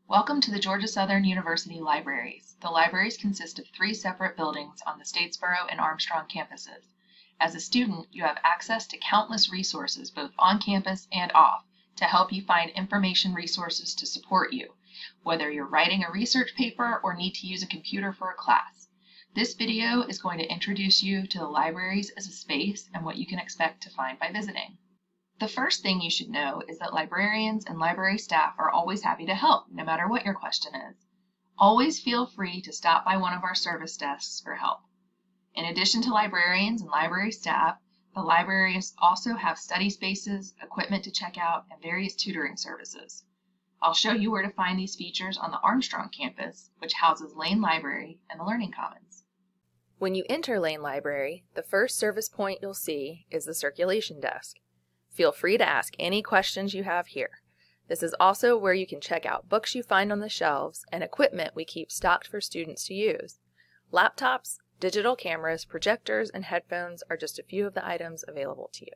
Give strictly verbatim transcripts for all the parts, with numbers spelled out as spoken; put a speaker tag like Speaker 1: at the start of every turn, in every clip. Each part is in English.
Speaker 1: Welcome to the Georgia Southern University Libraries. The libraries consist of three separate buildings on the Statesboro and Armstrong campuses. As a student, you have access to countless resources both on campus and off to help you find information resources to support you, whether you're writing a research paper or need to use a computer for a class. This video is going to introduce you to the libraries as a space and what you can expect to find by visiting. The first thing you should know is that librarians and library staff are always happy to help, no matter what your question is. Always feel free to stop by one of our service desks for help. In addition to librarians and library staff, the libraries also have study spaces, equipment to check out, and various tutoring services. I'll show you where to find these features on the Armstrong campus, which houses Lane Library and the Learning Commons.
Speaker 2: When you enter Lane Library, the first service point you'll see is the circulation desk. Feel free to ask any questions you have here. This is also where you can check out books you find on the shelves and equipment we keep stocked for students to use. Laptops, digital cameras, projectors, and headphones are just a few of the items available to you.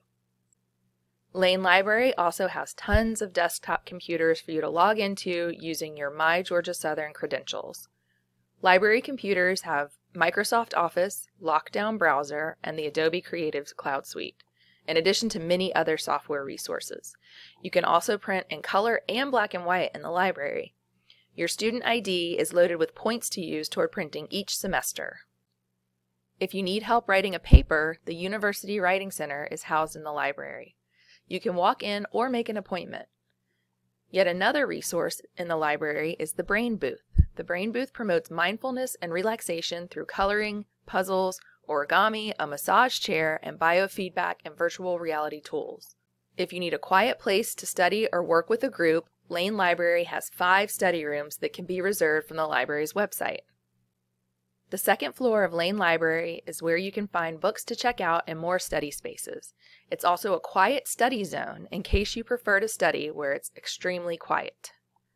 Speaker 2: Lane Library also has tons of desktop computers for you to log into using your My Georgia Southern credentials. Library computers have Microsoft Office, Lockdown Browser, and the Adobe Creative Cloud Suite, in addition to many other software resources. You can also print in color and black and white in the library. Your student I D is loaded with points to use toward printing each semester. If you need help writing a paper, the University Writing Center is housed in the library. You can walk in or make an appointment. Yet another resource in the library is the Brain Booth. The Brain Booth promotes mindfulness and relaxation through coloring, puzzles, origami, a massage chair, and biofeedback and virtual reality tools. If you need a quiet place to study or work with a group, Lane Library has five study rooms that can be reserved from the library's website. The second floor of Lane Library is where you can find books to check out and more study spaces. It's also a quiet study zone in case you prefer to study where it's extremely quiet.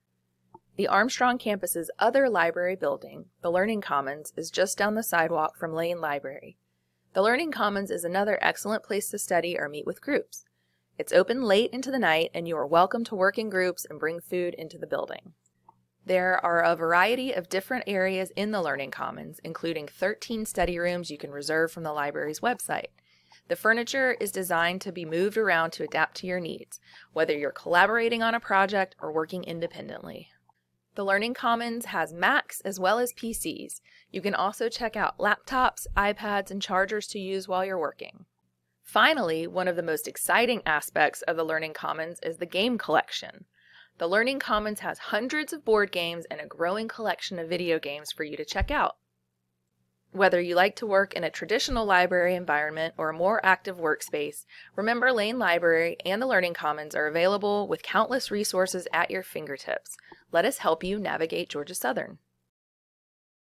Speaker 2: The Armstrong campus's other library building, the Learning Commons, is just down the sidewalk from Lane Library. The Learning Commons is another excellent place to study or meet with groups. It's open late into the night, and you are welcome to work in groups and bring food into the building. There are a variety of different areas in the Learning Commons, including thirteen study rooms you can reserve from the library's website. The furniture is designed to be moved around to adapt to your needs, whether you're collaborating on a project or working independently. The Learning Commons has Macs as well as P Cs. You can also check out laptops, iPads, and chargers to use while you're working. Finally, one of the most exciting aspects of the Learning Commons is the game collection. The Learning Commons has hundreds of board games and a growing collection of video games for you to check out. Whether you like to work in a traditional library environment or a more active workspace, remember Lane Library and the Learning Commons are available with countless resources at your fingertips. Let us help you navigate Georgia Southern.